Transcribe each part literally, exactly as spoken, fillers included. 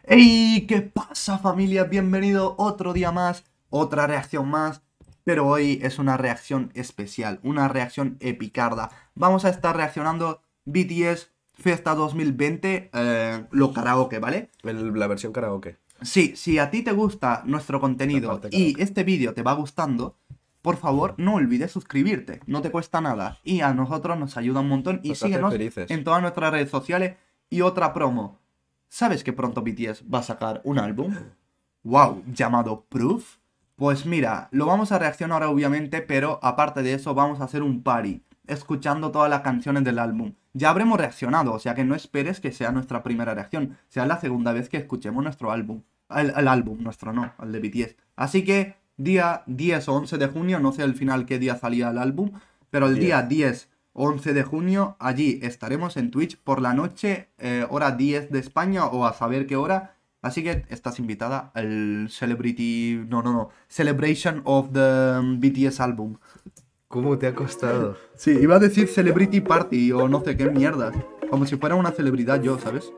¡Ey! ¿Qué pasa, familia? Bienvenido otro día más, otra reacción más. Pero hoy es una reacción especial, una reacción epicarda. Vamos a estar reaccionando B T S Fiesta dos mil veinte, eh, lo karaoke, ¿vale? El, la versión karaoke. Sí, si a ti te gusta nuestro contenido y este vídeo te va gustando, por favor, no olvides suscribirte, no te cuesta nada. Y a nosotros nos ayuda un montón. Y Nos síguenos hace felices. en todas nuestras redes sociales. Y otra promo. ¿Sabes que pronto B T S va a sacar un álbum? ¡Wow! Llamado Proof. Pues mira, lo vamos a reaccionar obviamente, pero aparte de eso vamos a hacer un party, escuchando todas las canciones del álbum. Ya habremos reaccionado, o sea que no esperes que sea nuestra primera reacción, sea la segunda vez que escuchemos nuestro álbum. El, el álbum, nuestro no, el de B T S. Así que día diez o once de junio, no sé al final qué día salía el álbum, pero el diez. día diez o once de junio, allí estaremos en Twitch por la noche, eh, hora diez de España o a saber qué hora. Así que estás invitada al Celebrity... No, no, no. Celebration of the B T S album. ¿Cómo te ha costado? Sí, iba a decir Celebrity Party o no sé qué mierda. Como si fuera una celebridad yo, ¿sabes?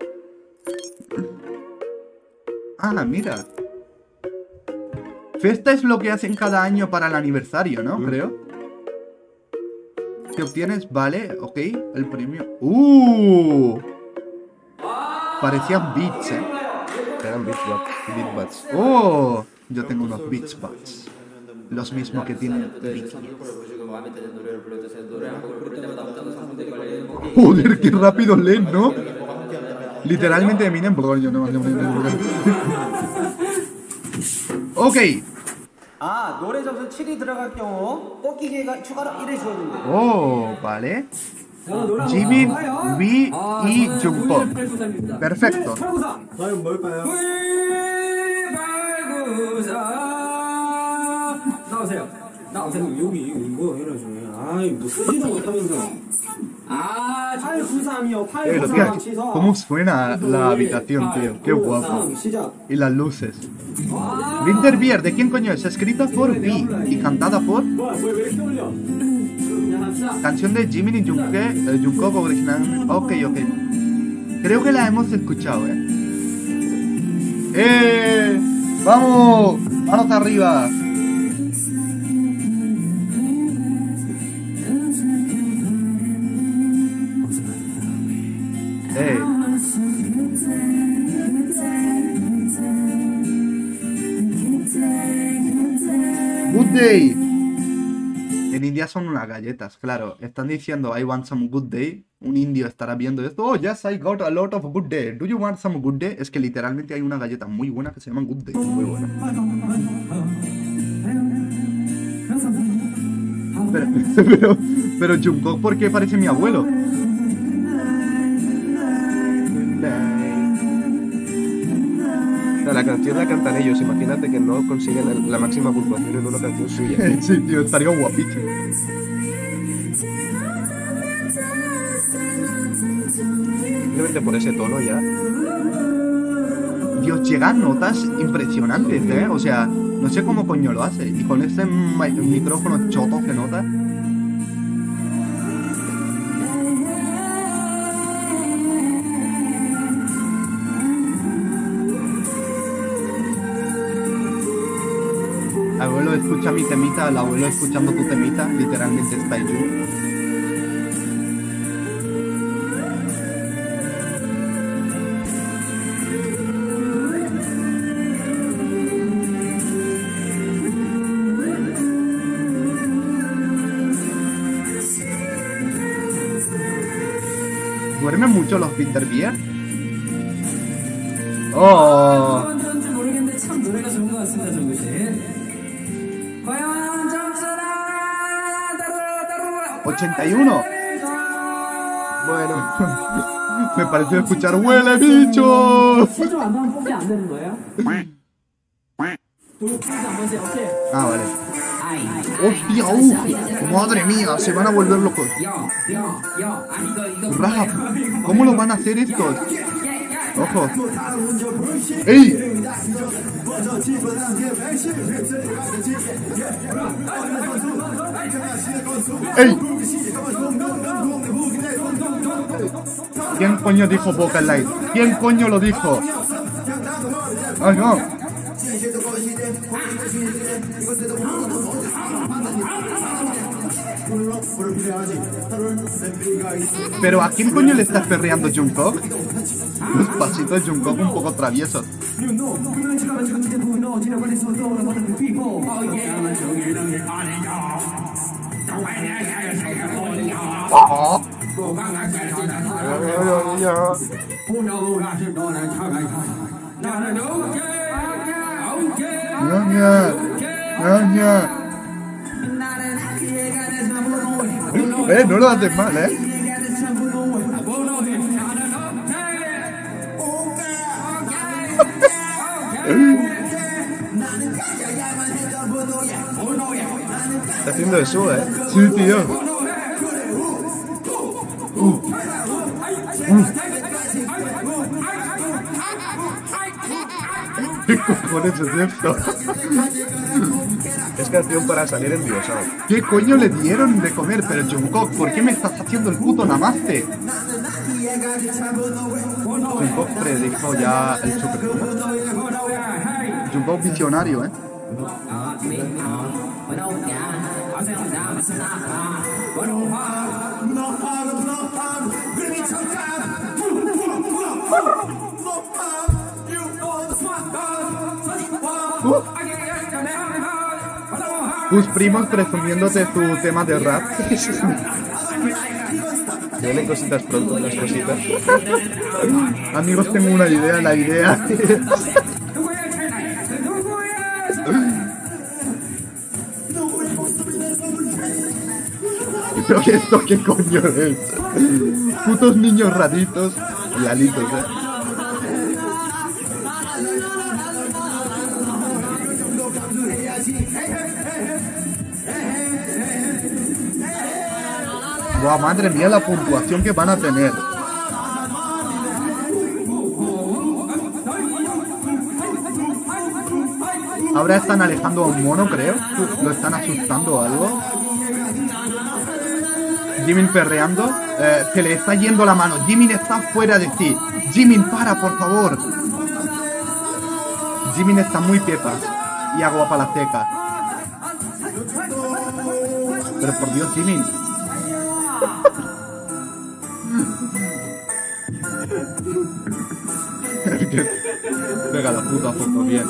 Ah, mira. Festa es lo que hacen cada año para el aniversario, ¿no? Mm. Creo. ¿Qué obtienes? Vale, ok. El premio. ¡Uh! Parecían beats, ¿eh? Eran Beat Bats. ¡Oh! Yo tengo unos Beats Buds. Los mismos que tienen B T S. Joder, qué rápido leen, ¿no? Literalmente Eminem. Ok. Oh, vale. Jimin, V y Jungkook. Perfecto. Eh, hostia, ¿cómo suena la habitación, tío? Qué guapo. Y las luces. Winter Beer, ¿de quién coño es? Escrita por V y cantada por... Canción de Jimin y Jungkook, eh, Jungkook original. Ok, ok. Creo que la hemos escuchado, eh. ¡Eh! ¡Vamos! ¡Manos arriba! ¡Eh! ¡Good day! En India son unas galletas, claro. Están diciendo I want some good day. Un indio estará viendo esto. Oh, yes, I got a lot of good day. Do you want some good day? Es que literalmente hay una galleta muy buena que se llama Good Day. Muy buena. Pero, pero, pero Jungkook, ¿por qué parece mi abuelo? La canción la cantan ellos, imagínate que no consiguen la máxima puntuación en una canción suya. Sí, tío, estaría guapísimo. Simplemente por ese tono ya. Dios, llegan notas impresionantes, ¿eh? O sea, no sé cómo coño lo hace. Y con este micrófono choto que nota. Abuelo escucha mi temita, el abuelo escuchando tu temita, literalmente está ahí. ¿Duermen mucho los Winter Beer? ¡Oh! ochenta y uno. Bueno. Me pareció escuchar ¡huele bicho! Ah, vale. ¡Hostia! Uh, ¡Madre mía! Se van a volver locos. Rap. ¿Cómo lo van a hacer estos? ¡Ojo! ¡Ey! ¡Ey! ¿Quién coño dijo Vocal Light? ¿Quién coño lo dijo? ¡Ay, no! Pero ¿a quién coño le estás perreando Jungkook? Los pasitos de Jungkook un poco traviesos. ¡Oh! ¡Ñaña! ¡Ñaña! Eh, no lo haces mal, eh. Está haciendo eso, eh. Sí, tío. Uh. Uh. ¿Qué cojones es esto? Es canción para salir enviosado. ¿Qué coño le dieron de comer? Pero Jungkook, ¿por qué me estás haciendo el puto namaste? Jungkook predijo ya el super. Jungkook visionario, ¿eh? Uh. Tus primos presumiéndote tu tema de rap. Vienen cositas pronto, las cositas. Amigos, tengo una idea, la idea. ¿Pero esto qué coño es? Putos niños raritos. Lalitos, eh. Buah, madre mía, la puntuación que van a tener. Ahora están alejando a un mono, creo. Lo están asustando o algo. Jimin perreando. Eh, se le está yendo la mano. Jimin está fuera de sí. Jimin, para, por favor. Jimin está muy pepas. Y agua para la seca. Pero por Dios, Jimin. Pega la puta foto, bien.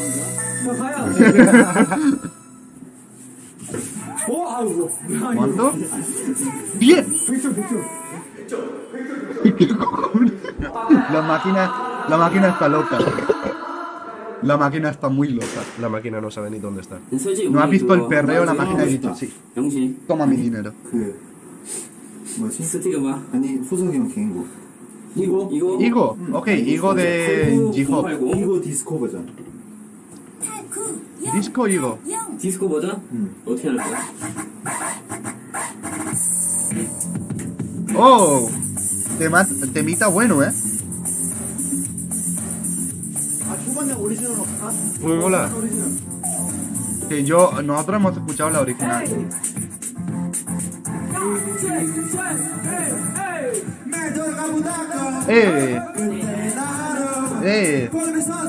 ¿Cuánto? ¡Bien! ¿Qué cojones? La máquina, la máquina está loca. La máquina está muy loca. La máquina no sabe ni dónde está. No ha visto el perreo, la máquina ha dicho sí. Toma mi dinero. 뭐지? 스티그마? 아니 후속형 개인곡. 이거? 이거? Igo, ok, Igo de J-Hope. 이거 디스코 버전. Disco Igo. 디스코 버전? 응. 어떻게 할 거야? Oh, tema, temita bueno, eh. Muy mola. Que yo, nosotros hemos escuchado la original. ¡Eh! ¡Eh!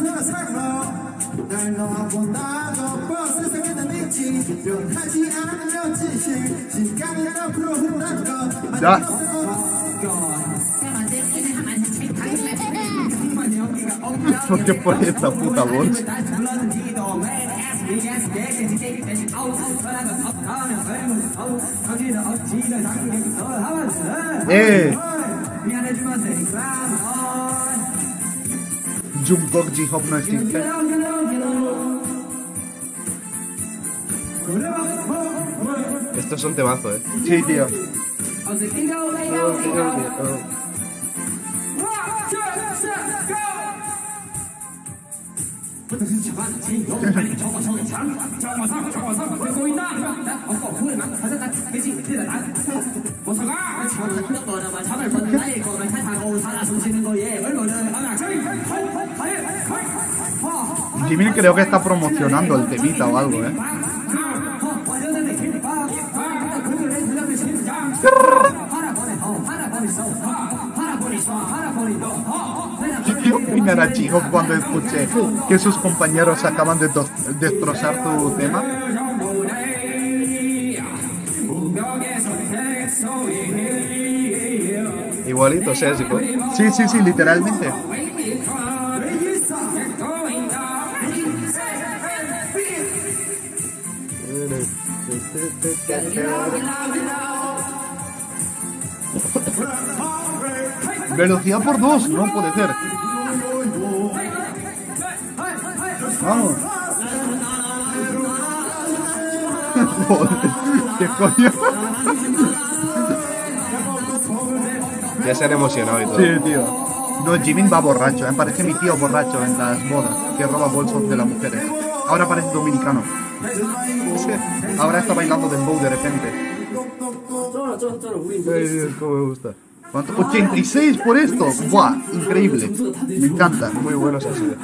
¡Ya! ¿Por qué por esta puta voz? ¡Eh! Jungkook J-Hope no existe. Estos son temazos, eh. Sí, tío. Jimin creo que está promocionando el temita o algo, eh. imaginar a Jihop cuando escuche que sus compañeros acaban de destrozar tu tema? Igualito, Sérgico. Sí, sí, sí, literalmente. Velocidad por dos, no puede ser. Vamos. ¿Qué coño? Ya se han emocionado y todo. Sí, tío. No, Jimin va borracho, ¿eh? Parece mi tío borracho en las bodas, que roba bolsos de las mujeres. Ahora parece dominicano. Ahora está bailando dembow de repente. Ay, Dios, cómo me gusta. ¿Cuánto? ochenta y seis por esto. ¡Buah! Increíble. Me encanta. Muy buenos han sido.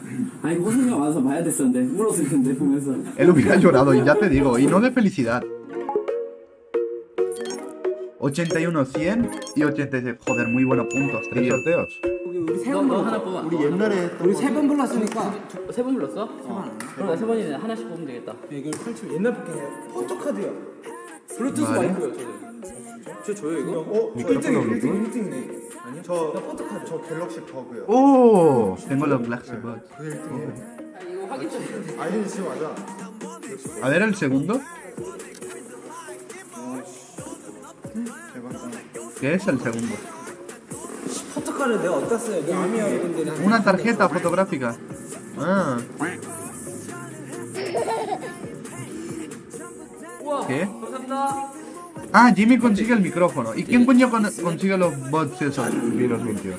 Él hubiera llorado, y ya te digo, y no de felicidad. ochenta y uno, cien y ochenta y seis. Joder, muy buenos puntos, ¿Tres tío. sorteos? 너, 너 하나 뽑아. 우리 옛날에 우리 세 번 불렀으니까. 세 번 불렀어? 세 번. 그럼 나 세 번이면 하나씩 뽑으면 되겠다. 이걸 펼치면 옛날 포켓이에요. 포토카드요. 블루투스 vale. 마이크요, 저는. 저 줘요 이거? 어? 저 미끄럽구나, 일 등, 그거. 일 등이네. 아니요? 저 나 포토카드. 저 갤럭시 버그요. ¡Oh! Tengo los Black Buds. 그 일 등이에요. 이거 확인 좀. 아이린 씨 맞아. A ver el segundo. ¿Qué es el segundo? 포토카드 내가 어디다 써요? 내 아미야 분들이 Una tarjeta fotográfica. Ah. 우와. ¿Qué? 감사합니다. Ah, Jimmy consigue el micrófono. ¿Y quién coño con- consigue los bots esos? Vi nos mintió.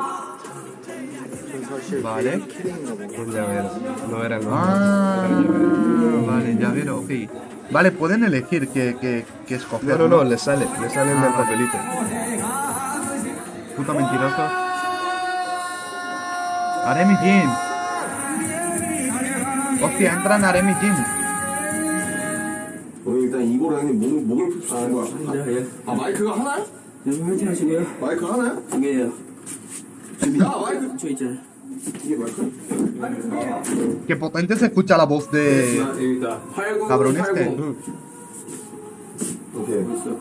Vale. Un llavero. No era el nombre. Ah, vale, ya veo, ok. Vale, pueden elegir qué, qué, qué escoger. No, no, no, le sale. Le sale en el papelito. Puto mentiroso. Aremi Jim. Hostia, entran Aremi Jim. 어, 일단 이거로 형님 목, 목을 풉시다. 아, 마이크가 하나요? 여러분 화이팅 하시고요. 마이크 하나요? 두 개예요. 야, 마이크. 저 있잖아요. 이게 마이크? Qué potente se escucha la voz de... 여기다. 팔십, Cabrón este. 팔십. 오케이. 됐어.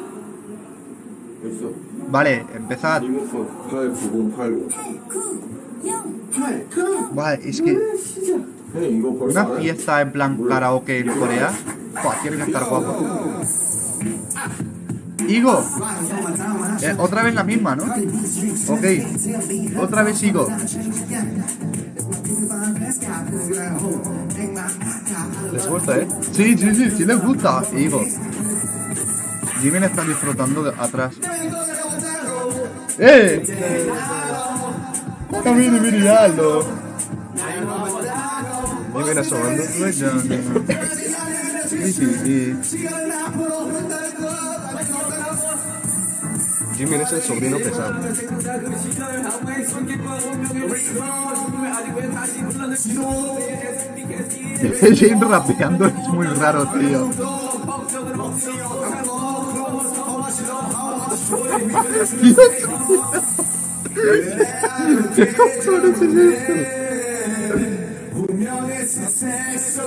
됐어. Vale, empezad. 리모컨 팔구공 팔구. Vale, es que 형님 이거 벌써 una 알아요? fiesta en plan karaoke en Corea, buah, tiene que estar guapo. Igo. Eh, otra vez la misma, ¿no? Ok. Otra vez Igo. Les gusta, ¿eh? Sí, sí, sí, sí les gusta. Igo. Jimin está disfrutando de atrás. ¡Eh! Mira, mira, Aldo. Y viene asomando. Sí, sí, sí. Jimmy es el sobrino pesado. Jane rapeando es muy raro, tío. ¿Qué canciones es esto?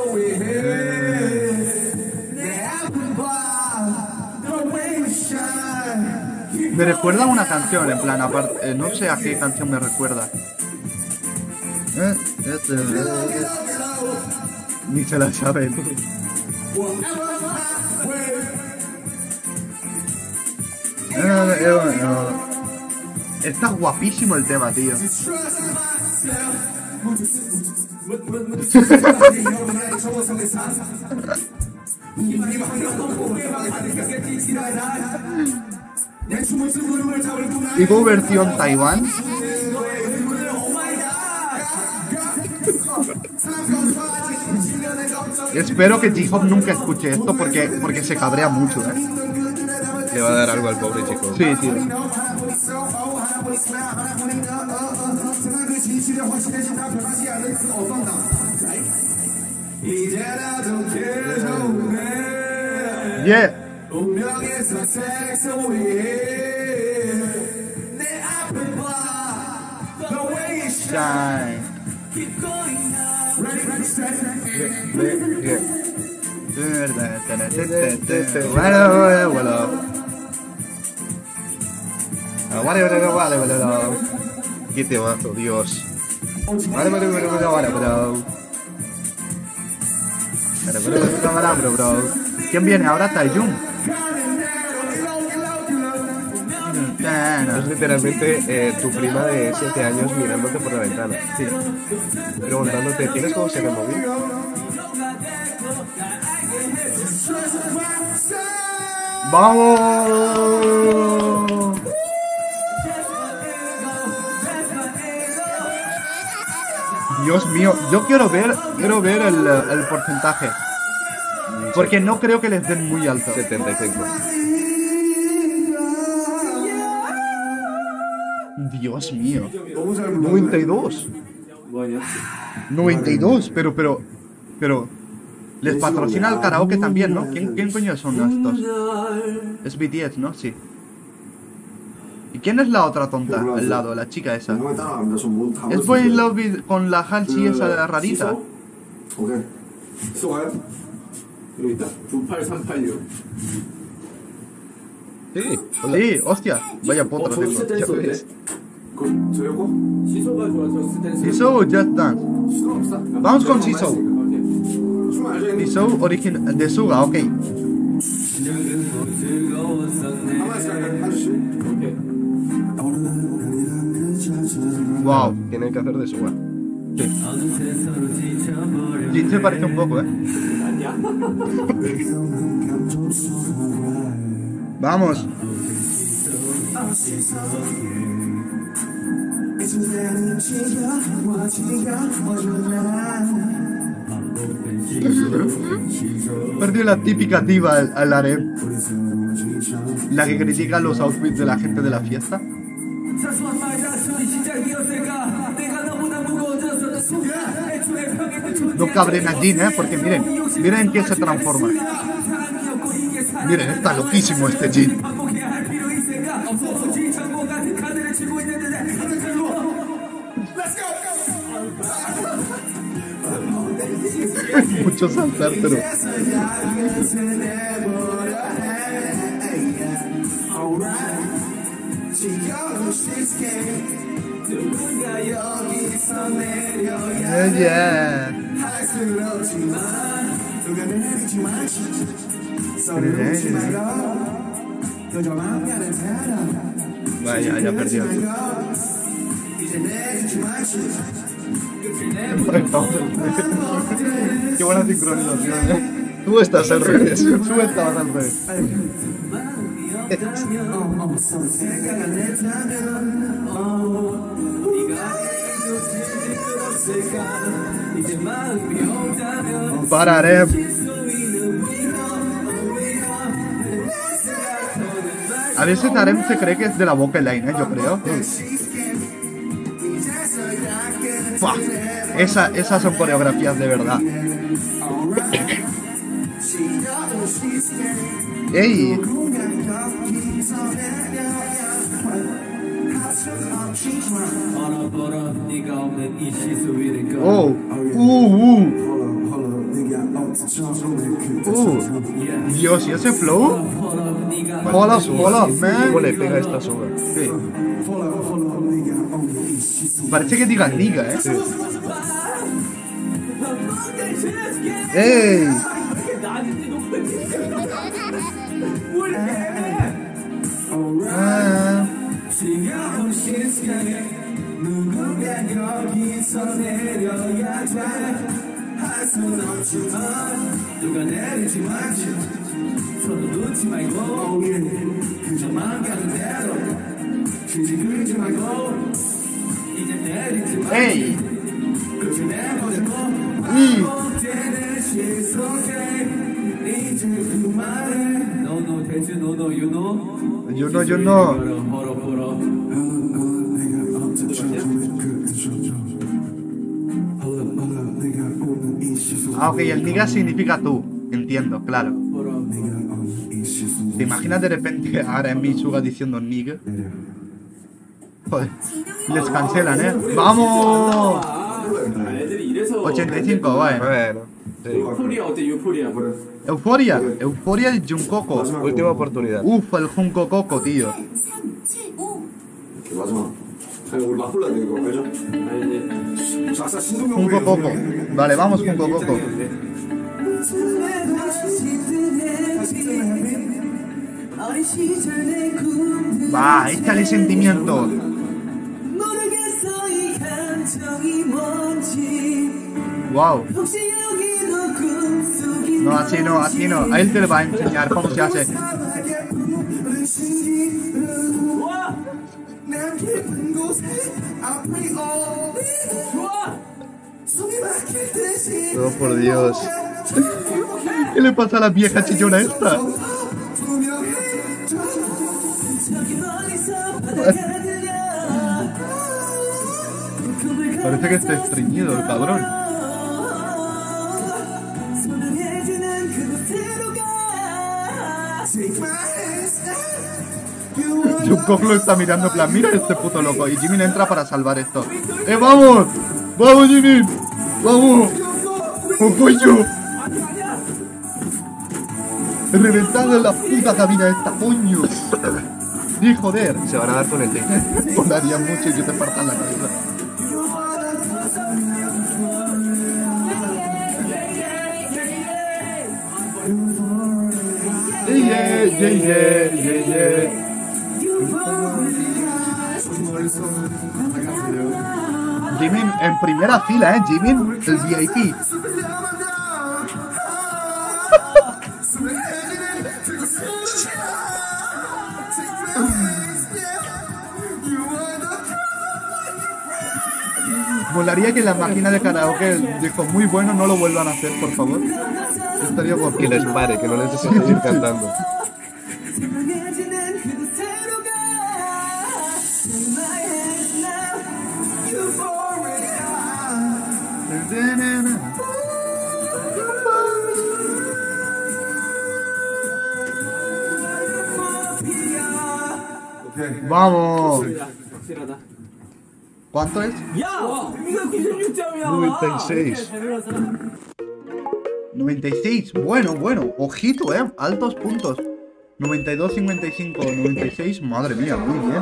Me recuerda a una canción, en plan, aparte, eh, no sé a qué canción me recuerda. Eh, este, eh, Ni se la saben. Eh, eh, eh, Está guapísimo el tema, tío. Igo versión Taiwán. Espero que Jihop nunca escuche esto porque, porque se cabrea mucho, ¿eh? Le va a dar algo al pobre chico. Sí, tío. Yeah. shine. Bueno, bueno, bueno. Vale, vale, vale, vale, vale. Qué temazo, Dios. Vale, vale, vale, vale, vale, bro. Vale, vale, vale, vale, bro, bro. ¿Quién viene ahora? Taeyong. Es literalmente eh, tu prima de siete años mirándote por la ventana. Sí. Preguntándote, ¿tienes cómo se el móvil? ¡Vamos! Dios mío, yo quiero ver, quiero ver el, el porcentaje. Porque no creo que les den muy alto. setenta y cinco. Dios mío. noventa y dos. noventa y dos, pero, pero, pero... Les patrocina el karaoke también, ¿no? ¿Quién, quién coño son estos? Es B T S, ¿no? Sí. ¿Y quién es la otra tonta al lado? La chica esa. Es Boy in Love with- con la Halsey esa rarita. 오케이. 쏘가요? 여기 있다. 구팔삼팔육. Sí, Sí, hostia. Vaya potro 저 tengo. 스탠스 어때? 그, 저요거? 시소가 좋아, 저 스탠스. Siso Just Dance. 시소 없어? Vamos con Siso. 춤 알죠? Siso original de Suga, ok. 가만히 있을까요, 아저씨? 오케이. Wow. tiene que hacer de suba. Jin se parece un poco, ¿eh? Vamos. Perdió la típica diva al, al harem. La que critica los outfits de la gente de la fiesta. No cabren a Jin, ¿eh? Porque miren, miren en qué se transforma. Miren, está loquísimo este Jin. Mucho saltar, pero... Yeah, yeah. Vaya, ya perdió. Qué buena sincronización, ¿eh? Tú estás al revés. Tú estabas al revés. Pararé. A veces Harem se cree que es de la Boca Line, ¿eh? Yo creo. Buah, esa, esas son coreografías de verdad. ¡Ey! ¡Oh! ¡Uh! ¡Uh! ¡Uh! Dios, ¿y ese flow? ¡Hola, hola, man! ¿Cómo le pega esta soga? Sí. Parece que diga niga, ¿eh? Sí. ¡Ey! Ah. ¡Ey! ¡Y! Yo no, yo no. Ah, ok, el niga significa tú. Entiendo, claro. ¿Te imaginas de repente ahora en mi Suga diciendo nigga? Joder, les cancelan, ¿eh? ¡Vamos! 애들이 이래서 ochenta y cinco, bueno. Bueno, sí. 유포리아 어때 유포리아? Euforia, Euforia y Jungkook. Última oportunidad. Uf, el Jungkook, tío. 이렇게 마지막. 아니 우리 맞불러야 돼 이거 알죠? 알지. 자사 신동엽 Jungkook. Vale, vamos Jungkook. Va, échale sentimiento. Wow. No, así no, así no. A él te lo va a enseñar cómo se hace. Oh, por Dios. ¿Qué le pasa a la vieja chillona esta? Parece que está estreñido el cabrón. Jungkook lo está mirando en plan, mira este puto loco. Y Jimin entra para salvar esto. ¡Eh, vamos! ¡Vamos, Jimin! ¡Vamos! ¡Un pollo! Reventando en la puta cabina esta, coño. Sí, joder. Se van a dar con el té. Volaría mucho y que te partan la cabeza. Yeah, yeah, yeah, yeah, yeah. Jimin en primera fila, ¿eh? Jimin, el V I P. Molaría que la máquina de karaoke dijo muy bueno, no lo vuelvan a hacer, por favor. Estaría guapo. Que les pare, que no necesito seguir cantando. ¡Vamos! ¿Cuánto es? noventa y seis. noventa y seis. Bueno, bueno. Ojito, eh. Altos puntos. noventa y dos, cincuenta y cinco, noventa y seis. Madre mía, muy bien.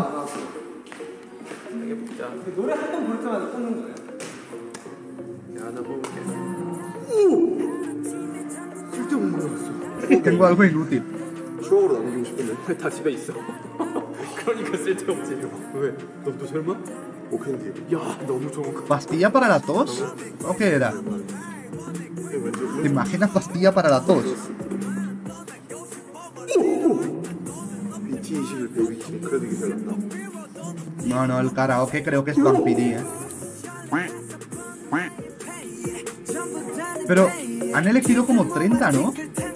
Tengo algo inútil. 추억으로 남기고 싶은데 다 집에 있어. 그러니까 쓸데없지. 왜? 너도 설마? 오캔디 야, 너무 좋은 거. ¿Pastilla para la tos? ¿O qué era? ¿Te imaginas pastilla para la tos? 비티 이십일 베이비킴 그래도 이게 잘 났다 No, no, el karaoke creo que es vampirí, eh. Pero han elegido como treinta, ¿no?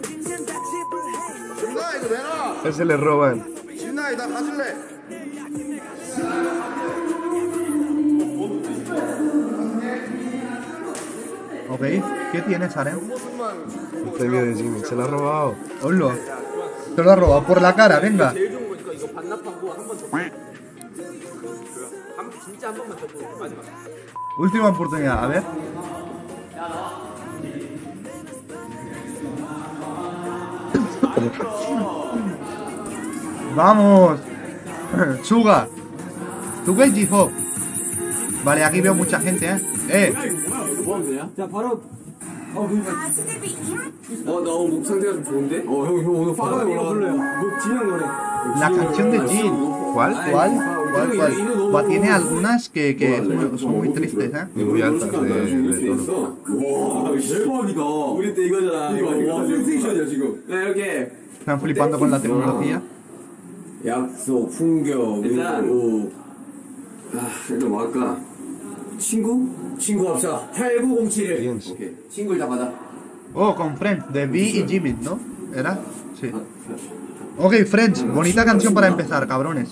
Ese le roban. 진아이 나 가질래 Ok, ¿qué tienes, Aren? El premio de Jimmy. Se lo ha robado. Hola. Te lo ha robado por la cara, venga. 제일 좋은 거니까 이거 반납하고 한 번 더. 한 진짜 한 번만 더 보고 마지막. Última oportunidad, a ver. Vamos. Suga. Suga y J-Hope. Vale, aquí veo mucha gente, eh. Eh. 자 바로 어 그러니까 어나 오늘 목 상태가 좀 좋은데? 어형 형 오늘 파가 올라가요 목 진한 노래 La canción de Jin. ¿Cuál? ¿Cuál? ¿Cuál? ¿Cuál? Buah, tiene algunas que, que son muy tristes, eh. Muy altas de, de tono. 와 대박이다 우리 때 이거잖아 이거 와 센세이션이야 지금 네 이렇게 Están flipando con la tecnología. 약속 풍경 일단 오. 아 일단 뭐 할까 친구? 친구 합시다 팔구공칠일 Friends. 오케이 친구를 다 받아 Oh, con Friends, de V y Jimin, ¿no? ¿Era? Sí. Ok, Friends, bonita canción para empezar, cabrones.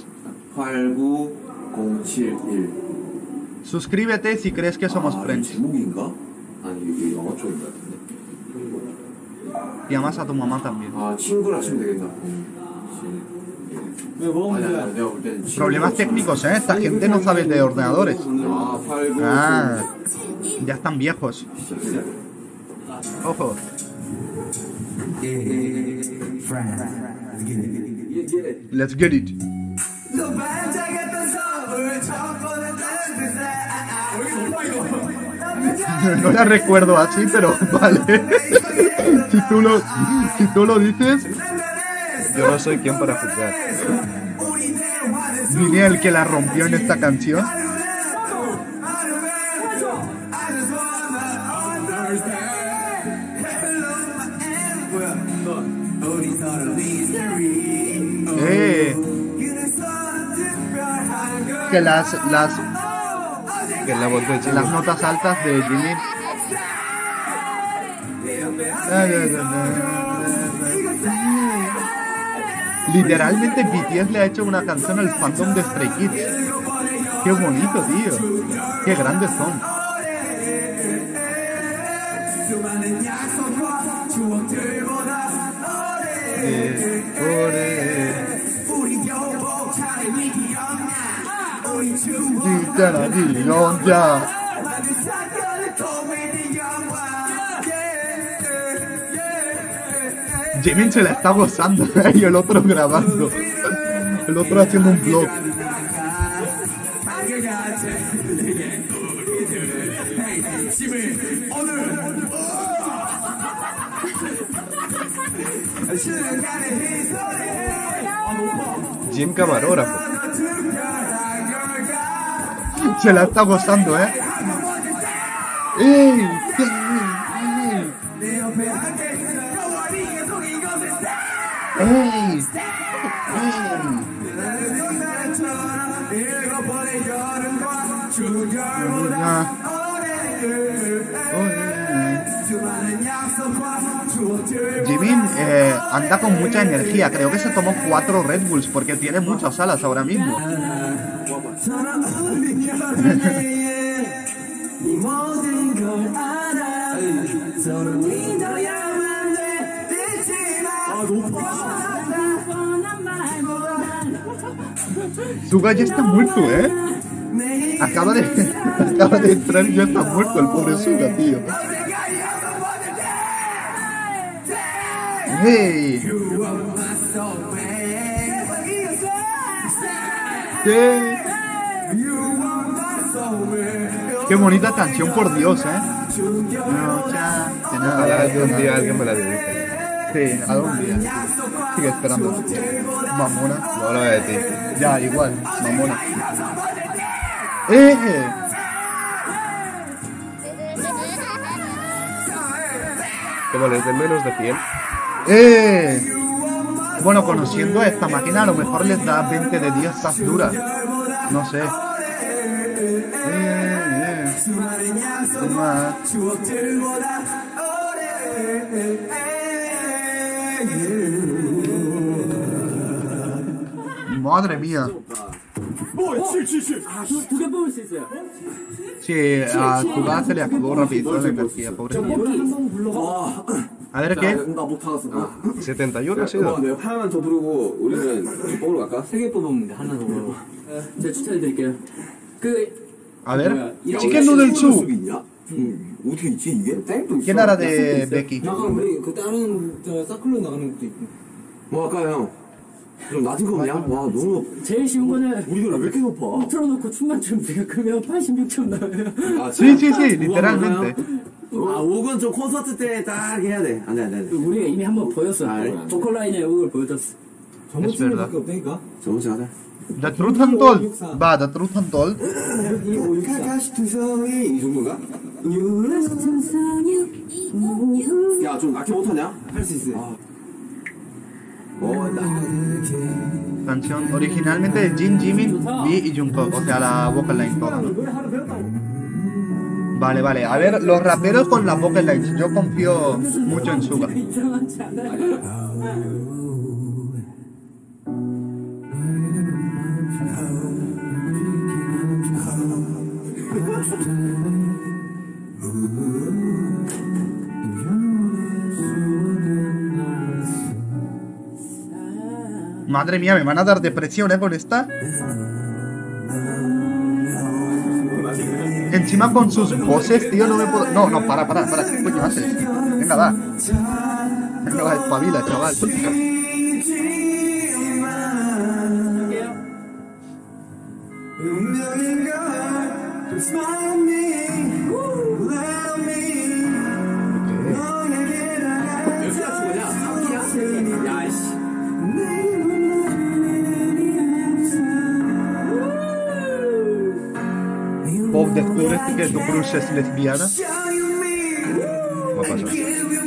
팔구공칠일 Suscríbete si crees que somos 아, Friends. 이거 제목인가? 아니 이게 영어 쪽인 것 같은데 Y amas a tu mamá también. 아 친구라 치면 되겠다 왜 뭐가 아니야, 문제야? 내가 볼 때는 Problemas técnicos, ¿eh? Esta gente no sabe de ordenadores. 아, 팔고. Ah, ya están viejos. Ojo. Let's get it. No la recuerdo así, pero vale. Si tú lo, si tú lo dices, Yo no soy quien para juzgar. diré el que la rompió en esta canción. Eh, que las, las, Que es la voz de Jimmy. las notas altas de Jimmy. Literalmente B T S le ha hecho una canción al fandom de Stray Kids. Qué bonito, tío. Qué grandes son. Eh, ore. Gitana, gilón, ya. Jimin se la está gozando y el otro grabando. El otro haciendo un vlog. Jim camarógrafo. Se la está gozando, ¿eh? ¡Ey! ¡Ey! Jimin eh, anda con mucha energía. Creo que se tomó cuatro Red Bulls porque tiene muchas alas ahora mismo. Suga ya está muerto, ¿eh? Acaba de, acaba de entrar y ya está muerto el pobre Suga, tío. ¡Hey! ¿Qué? Qué bonita canción, por Dios, ¿eh? Ojalá algún día alguien me la dedique. Sí, algún día. Sigue esperando. Mamona. No hablo de ti. Ya, igual. Mamona. ¡Eh! Como les den menos de cien. ¡Eh! Bueno, conociendo a esta máquina, a lo mejor les da veinte de diez tas duras. No sé. Eh, eh. Toma. Madre mía. 두 개 뽑을 수 있어요. Sí, a Suga se le acabó rapidito la energía, pobre. A ver qué. 나 못 타갔어. setenta y uno ha 어, sido. 내가 하나만 더 부르고 우리는 뽑으러 갈까? 세 개 뽑으면 돼, 하나 더 뽑으면. 제가 추천해드릴게요. 그, A ver. Chicken Noodle Soup. 있냐? 응. 어떻게 있지 이게? 땡도 있어. ¿Quién era de Becky? 잠깐 우리 그 다른 저 사클로 나가는 것도 있고. 뭐 할까 형? 좀 낮은 거 없냐? 와 너무 제일 쉬운 거는 우리가 왜 이렇게 높아? 틀어놓고 춤만 추면 돼요. 그러면 팔십육 점 나와요. 아, Sí, sí, sí, literalmente. 아, 옥은 좀 콘서트 때 딱 해야 돼. 안 돼, 안 돼. 안 돼. 우리가 이미 한번 보였어. 보컬라인의 곡을 보여줬어. 전문 Es verdad. 팀밖에 없다니까. 저번주 하자. The Truth Untold. Va, The Truth Untold. 가시 투성이 이 정도인가? 야, 좀 낮게 못하냐? 할 수 있어요. 어, 나. Canción originalmente de Jin, Jimin, V y Jungkook. O sea, la vocal line toda, ¿no? Vale, vale. A ver, los raperos con las vocal lines. Yo confío mucho en Suga. 이상하지 않아요? Madre mía, me van a dar depresión, ¿eh? Con esta. Encima con sus voces, tío, no me puedo... No, no, para, para, para. ¿Qué coño haces? Venga, va. Venga, va, espabila, chaval. Bob descubre que tu Bruce es lesbiana. Va a pasar.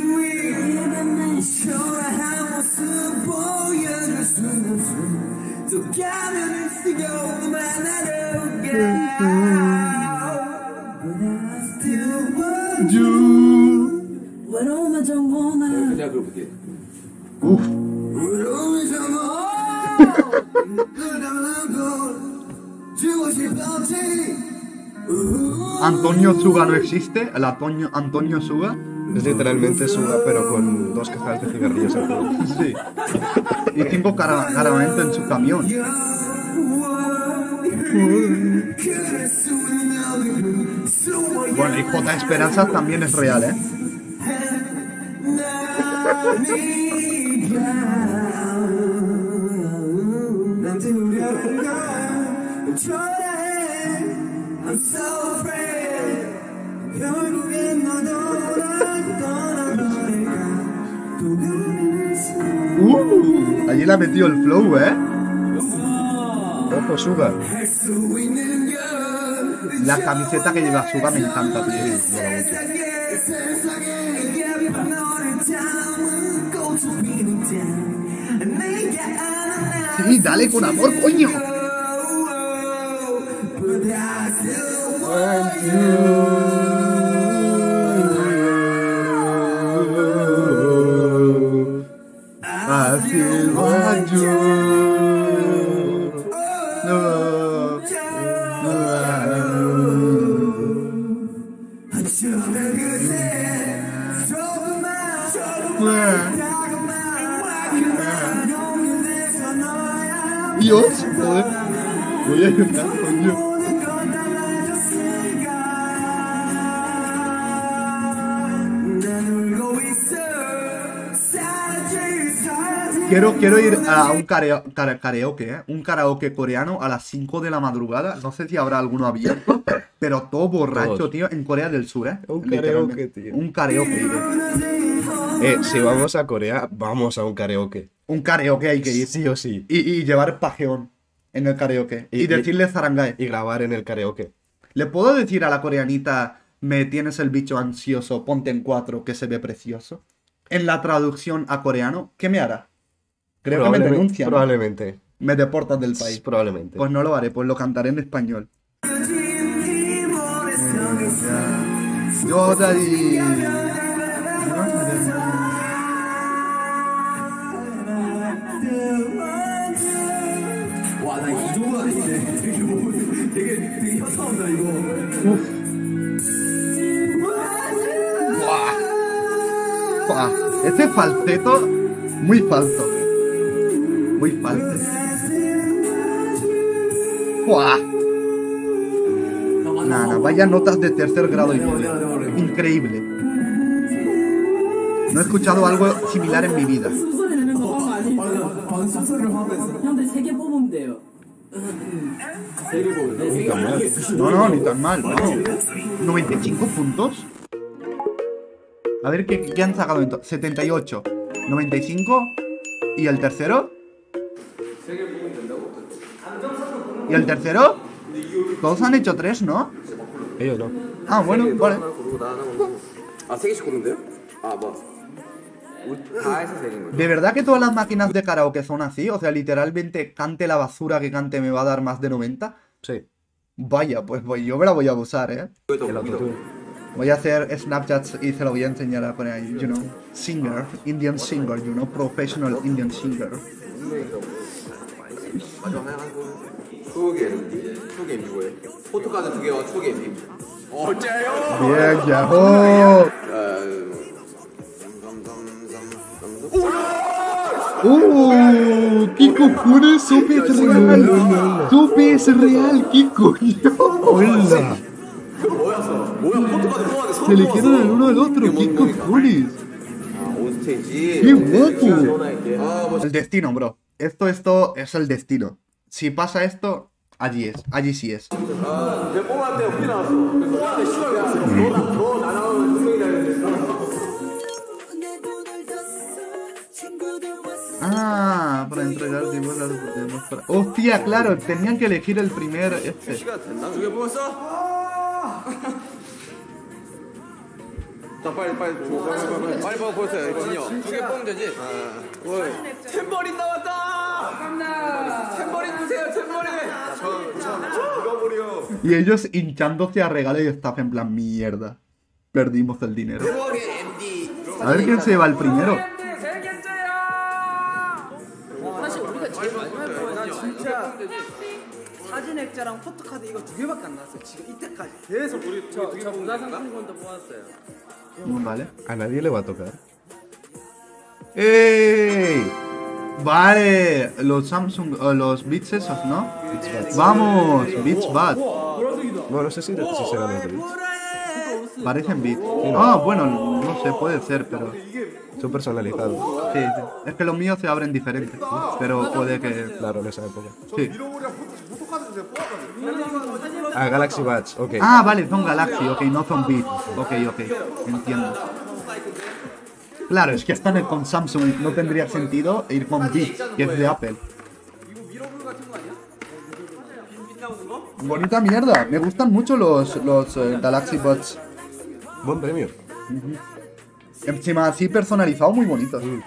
Uf. Antonio Suga no existe. El Antonio, Antonio Suga. Es literalmente Suga, pero con dos cajas de cigarrillos al culo. Sí. Y cinco cara cargamento en su camión. Bueno, y J. Esperanza también es real, ¿eh? Uh, allí le ha metido el flow, ¿eh? Ojo, Suga. La camiseta que lleva Suga me encanta, tío. Sí, dale con amor, coño. Dios, joder. Voy a llorar, coño. Quiero, quiero ir a un kareo, kara, karaoke, ¿eh? Un karaoke coreano a las cinco de la madrugada. No sé si habrá alguno abierto, pero todo borracho, Todos. tío, en Corea del Sur, ¿eh? Un Literalmente. karaoke, tío. Un karaoke. Eh, si vamos a Corea, vamos a un karaoke. Un karaoke hay que ir. Sí o sí. Y, y llevar pajeón en el karaoke. Y, Y- decirle zarangae. Y grabar en el karaoke. ¿Le puedo decir a la coreanita, me tienes el bicho ansioso, ponte en cuatro, que se ve precioso? En la traducción a coreano, ¿qué me hará? Creo que me Probablemente- denuncian. Probablemente. Me deportan del país. Probablemente. Pues no lo haré, pues lo cantaré en español. Yo daddy. 와, 나 이 정도가 되게 되게 뭐, 되게 되게 현타온다 이거. Buah, este falseto, muy falso. Muy falso. Buah. Nada, vaya notas de tercer grado y medio. Increíble. No he escuchado algo similar en mi vida. 숨소리 내는 거 아니? 방금 숨소리를 하고 있어. 형들 세 개 뽑으면 돼요. 세개 보여. 네, 세 개. No, no, ni tan mal. No. noventa y cinco puntos. A ver qué, qué han sacado entonces. setenta y ocho, noventa y cinco. ¿Y el tercero? ¿Y el tercero? Todos han hecho tres, ¿no? Ellos no. Ah, bueno, vale. 그리고 나 하나 고르고. 아, 세 개씩 고르는데요? 아, 뭐. 다 해서 세 개인 거죠. ¿De verdad que todas las máquinas de karaoke son así? O sea, literalmente cante la basura que cante me va a dar más de noventa. Sí. Vaya, pues voy, yo me la voy a usar, ¿eh? El autotune. Voy a hacer Snapchats y se lo voy a enseñar a poner ahí, you know, singer, Indian singer, you know, professional Indian singer. 마지막 하나 하고. 추억의 엠비. 추억의 엠비 뭐예요? 포토카드 두 개와 추억의 엠비. 어째요? Bien, Yahoo! ¡Oh! ¿Qué cojones? Sope es real. Sope es real. ¿Qué coño? ¡Hola! Se eligieron el uno al otro. ¿Qué cojones? ¡Qué guapo! El destino, bro. Esto, esto es el destino. Si pasa esto, allí es. Allí sí es. Ah, para entregar tipo las podemos para... Hostia, claro, tenían que elegir el primer este. 자 빨리 빨리 빨리 빨리 빨리 빨리 보세요 이거요. 두 개 뽑으면 되지. 템버린 나왔다. 감사합니다. 템버린 주세요 템버린. 저저 죽어버려. Y ellos hinchándose a regalos y staff en plan mierda. Perdimos el dinero. A ver quién se lleva el primero. 사실 우리가 제일 마지막에 나 진짜 사진 액자랑 포토카드 이거 두 개밖에 안 나왔어요. 지금 이때까지 계속 우리 저 문화상품권도 뽑았어요. Vale. A nadie le va a tocar. ¡Ey! Vale, los Samsung, o los Beats esos, ¿no? Vamos, Beats Bad. No, no sé si, si serán los Beats. Parecen Beats. Ah, bueno, no sé, puede ser, pero... Son personalizados. Sí, sí. Es que los míos se abren diferentes, pero puede que... Claro, en esa época. Sí. Ah, Galaxy Buds, ok. Ah, vale, son Galaxy, ok, no son Beats. Ok, ok, entiendo. Claro, es que están con Samsung, no tendría sentido ir con Beats, que es de Apple. Bonita mierda, me gustan mucho los, los eh, Galaxy Buds. Buen premio. Encima así personalizado, muy bonitos. Mm.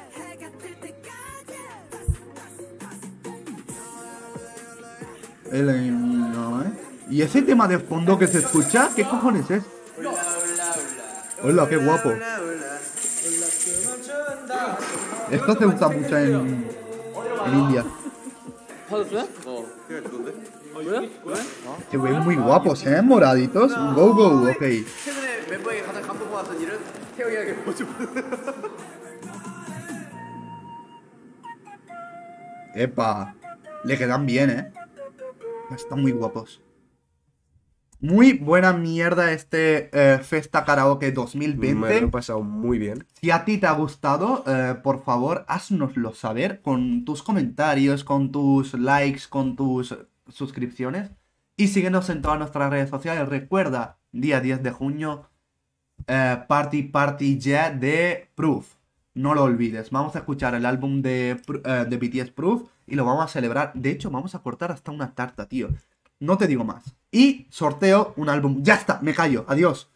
El, eh, no, ¿eh? ¿Y ese tema de fondo que se escucha? ¿Qué cojones es? Hola, qué guapo. Esto se usa mucho en, en India. 받았어요? 어 그게 좋은데? 왜? 왜? Se ven muy guapos, ¿eh? Moraditos. Go, go, ok. 최근에 멤버에게 가장 감동받았던 일은 태영이에게 보여주고. Epa. Le quedan bien, ¿eh? Están muy guapos. Muy buena mierda este eh, Festa Karaoke dos mil Me lo he veinte. pasado muy bien. Si a ti te ha gustado, eh, por favor, haznoslo saber con tus comentarios, con tus likes, con tus suscripciones. Y síguenos en todas nuestras redes sociales. Recuerda, día diez de junio, eh, Party Party Ya de Proof. No lo olvides. Vamos a escuchar el álbum de, eh, de B T S Proof y lo vamos a celebrar. De hecho, vamos a cortar hasta una tarta, tío. No te digo más. Y sorteo un álbum. Ya está, me callo. Adiós.